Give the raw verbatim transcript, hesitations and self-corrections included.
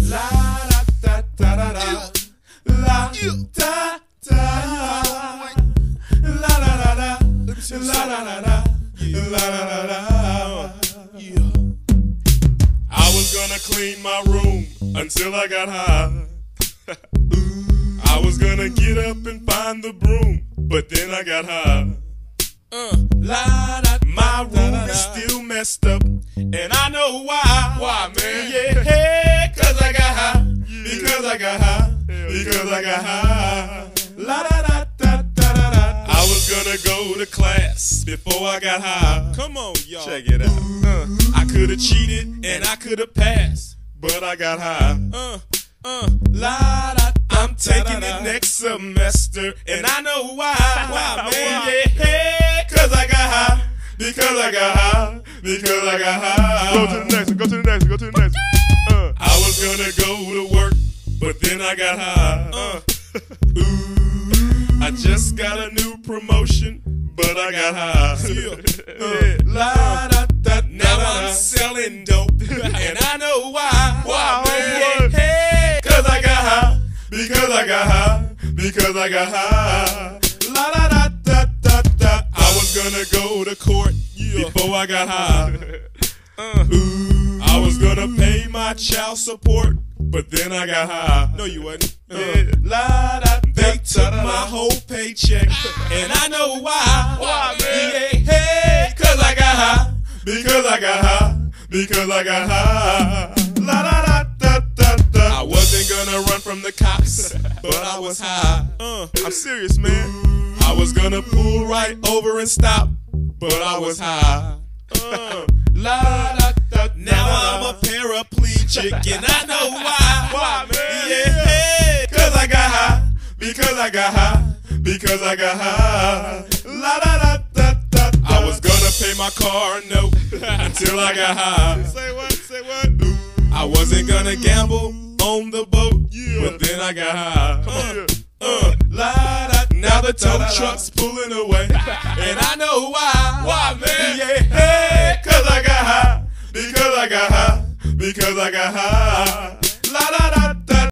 La da da da da da. La da da. La da da da. La da da da. La da da da. I was gonna clean my room until I got high. I was gonna get up and find the broom, but then I got high. Uh, la, da, my room da, da, is still messed up, and I know why. Why, man? Yeah, hey, cause I got high. Because I got high. Because I got high. La da da da da da da. I was gonna go to class before I got high. Come on, y'all. Check it out. Uh, I could have cheated and I could have passed, but I got high. Uh, uh, la da. I'm taking it next semester, and I know why. Why, man? Yeah, hey, cause I got high. Because I got high. Because I got high. Go to the next one. Go to the next one. Go to the next one. Uh. I was gonna go to work, but then I got high. Uh. Ooh, I just got a new promotion, but I got high. Uh, la, da, da, now I'm selling dope, and I know why. Why, man? Hey, cause I got high. Because I got high. Because I got high. La da da da da da. I was gonna go to court before I got high. Uh, ooh, I was gonna pay my child support, but then I got high. No, you wasn't. Uh, yeah. La da. They took my whole paycheck, and I know why. Why, man? Yeah, hey, cause I got high. Because I got high. Because I got high. La da da da da da. I wasn't gonna run from the cops, but I was high. Uh, I'm serious, man. I was gonna pull right over and stop, but I was high. Uh, la da da. Now I'm a paraplegic, and I know why. Why, man? Yeah, hey, cause I got high. Because I got high. Because I got high. La da da da da. I was gonna pay my car note until I got high. Say what? Say what? I wasn't gonna gamble on the boat, yeah. But then I got high. Uh, uh, la, da, now the tow truck's pulling away, and I know why. Why, man? Yeah, hey, cause I got high. Because I got high. Because I got high.